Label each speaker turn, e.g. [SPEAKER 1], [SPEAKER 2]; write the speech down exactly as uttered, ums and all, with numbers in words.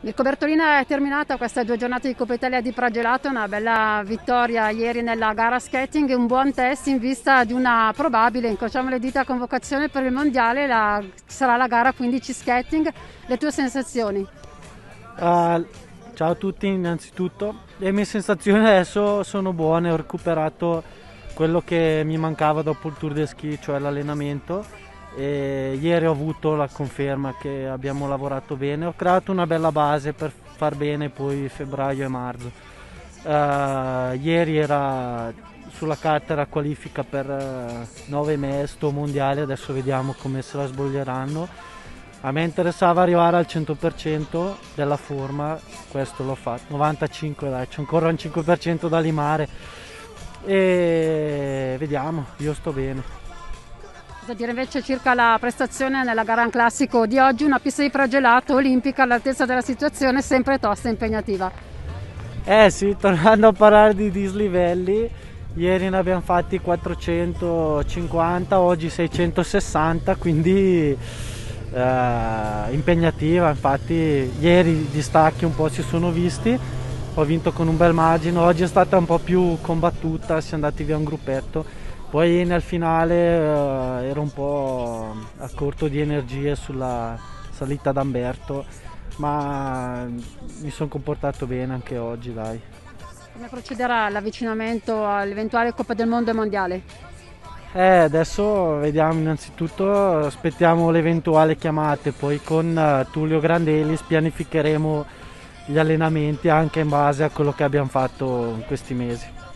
[SPEAKER 1] Mirko Bertolina, è terminata questa due giornate di Coppa Italia di Pragelato, una bella vittoria ieri nella gara skating e un buon test in vista di una probabile, incrociamo le dita, convocazione per il mondiale. La, sarà la gara quindici skating. Le tue sensazioni?
[SPEAKER 2] Uh, ciao a tutti, innanzitutto le mie sensazioni adesso sono buone, ho recuperato quello che mi mancava dopo il Tour de Ski, cioè l'allenamento, e ieri ho avuto la conferma che abbiamo lavorato bene, ho creato una bella base per far bene poi febbraio e marzo. Uh, ieri era sulla carta era qualifica per uh, nove mesto mondiale, adesso vediamo come se la sboglieranno. A me interessava arrivare al cento per cento della forma, questo l'ho fatto, novantacinque dai, c'è ancora un cinque per cento da limare e vediamo, io sto bene.
[SPEAKER 1] Cosa dire invece circa la prestazione nella gara in classico di oggi, una pista di Pragelato olimpica all'altezza della situazione, sempre tosta e impegnativa?
[SPEAKER 2] Eh sì, tornando a parlare di dislivelli, ieri ne abbiamo fatti quattrocentocinquanta, oggi seicentosessanta, quindi Uh, impegnativa. Infatti ieri i distacchi un po' si sono visti, ho vinto con un bel margine, oggi è stata un po' più combattuta, siamo andati via un gruppetto, poi nel finale uh, ero un po' a corto di energie sulla salita d'Amberto, ma mi sono comportato bene anche oggi, dai.
[SPEAKER 1] Come procederà l'avvicinamento all'eventuale Coppa del Mondo e Mondiale?
[SPEAKER 2] Eh, adesso vediamo, innanzitutto aspettiamo le eventuali chiamate, poi con uh, Tullio Grandelis pianificheremo gli allenamenti anche in base a quello che abbiamo fatto in questi mesi.